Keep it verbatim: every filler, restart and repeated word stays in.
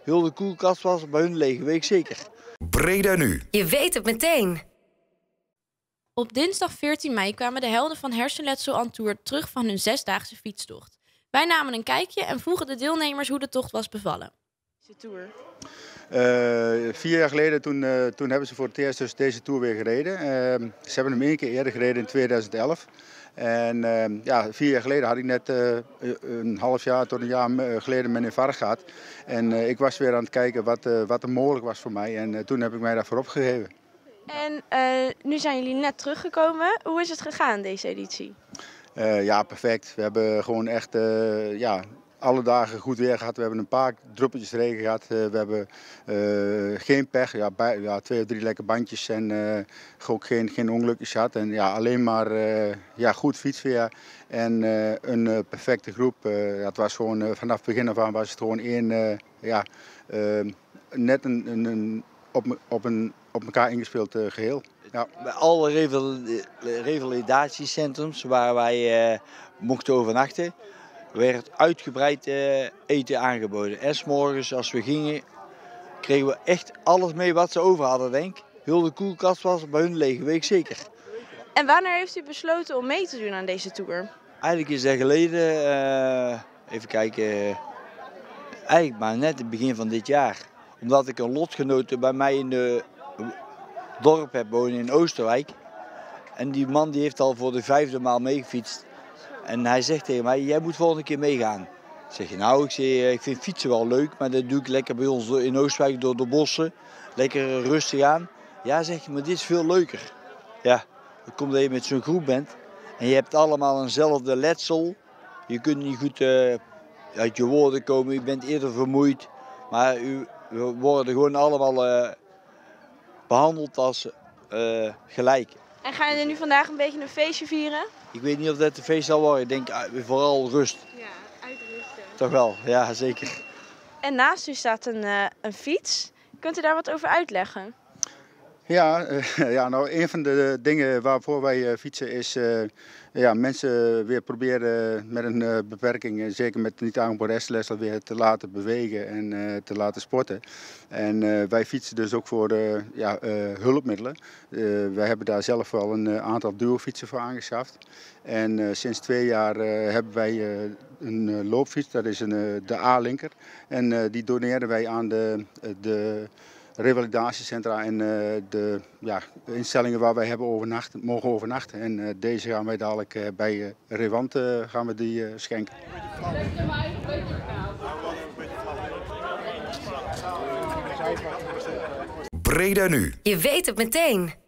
heel de koelkast was bij hun leeg, weet ik zeker. Breda nu. Je weet het meteen. Op dinsdag veertien mei kwamen de helden van Hersenletsel on Tour terug van hun zesdaagse fietstocht. Wij namen een kijkje en vroegen de deelnemers hoe de tocht was bevallen. Tour. Uh, vier jaar geleden toen, uh, toen hebben ze voor het eerst dus deze Tour weer gereden. Uh, ze hebben hem één keer eerder gereden in tweeduizend elf. En uh, ja, vier jaar geleden had ik net uh, een half jaar tot een jaar geleden mijn infarct gehad. En uh, ik was weer aan het kijken wat, uh, wat er mogelijk was voor mij. En uh, toen heb ik mij daarvoor opgegeven. En uh, nu zijn jullie net teruggekomen. Hoe is het gegaan deze editie? Uh, ja, perfect. We hebben gewoon echt uh, ja, alle dagen goed weer gehad. We hebben een paar druppeltjes regen gehad. Uh, we hebben uh, geen pech. Ja, bij, ja, twee of drie lekke bandjes en uh, ook geen, geen ongelukjes gehad. En ja, alleen maar uh, ja, goed fietsweer en uh, een uh, perfecte groep. Uh, het was gewoon, uh, vanaf het begin af aan was het gewoon één, uh, ja, uh, net een, een, een, op, op, een, op elkaar ingespeeld uh, geheel. Ja. Bij alle revalidatiecentrums waar wij uh, mochten overnachten, werd uitgebreid uh, eten aangeboden. En 's morgens als we gingen, kregen we echt alles mee wat ze over hadden, denk ik. Heel de koelkast was bij hun leeg, weet ik zeker. En wanneer heeft u besloten om mee te doen aan deze tour? Eigenlijk is dat geleden, uh, even kijken, uh, eigenlijk maar net het begin van dit jaar. Omdat ik een lotgenote bij mij in de dorp heb wonen in Oosterwijk. En die man die heeft al voor de vijfde maal meegefietst. En hij zegt tegen mij, jij moet volgende keer meegaan. Ik zeg, nou, ik, zeg, ik vind fietsen wel leuk, maar dat doe ik lekker bij ons in Oosterwijk door de bossen. Lekker rustig aan. Ja, zeg je, maar dit is veel leuker. Ja, dan komt dat je met zo'n groep bent en je hebt allemaal eenzelfde letsel. Je kunt niet goed uh, uit je woorden komen, je bent eerder vermoeid. Maar u, we worden gewoon allemaal uh, behandeld als uh, gelijk. En gaan jullie nu vandaag een beetje een feestje vieren? Ik weet niet of dat een feest zal worden. Ik denk uh, vooral rust. Ja, uitrusten. Toch wel, ja zeker. En naast u staat een, uh, een fiets. Kunt u daar wat over uitleggen? Ja, uh, ja, nou een van de dingen waarvoor wij uh, fietsen is uh, ja, mensen weer proberen met een uh, beperking, uh, zeker met niet aangeboren hersenletsel, weer te laten bewegen en uh, te laten sporten. En uh, wij fietsen dus ook voor uh, ja, uh, hulpmiddelen. Uh, wij hebben daar zelf wel een uh, aantal duofietsen voor aangeschaft. En uh, sinds twee jaar uh, hebben wij uh, een uh, loopfiets, dat is een, uh, de A-linker. En uh, die doneren wij aan de, de revalidatiecentra en uh, de ja, instellingen waar wij hebben overnacht, mogen overnachten. En uh, deze gaan wij dadelijk uh, bij uh, Revant uh, gaan we die uh, schenken. Breda nu. Je weet het meteen.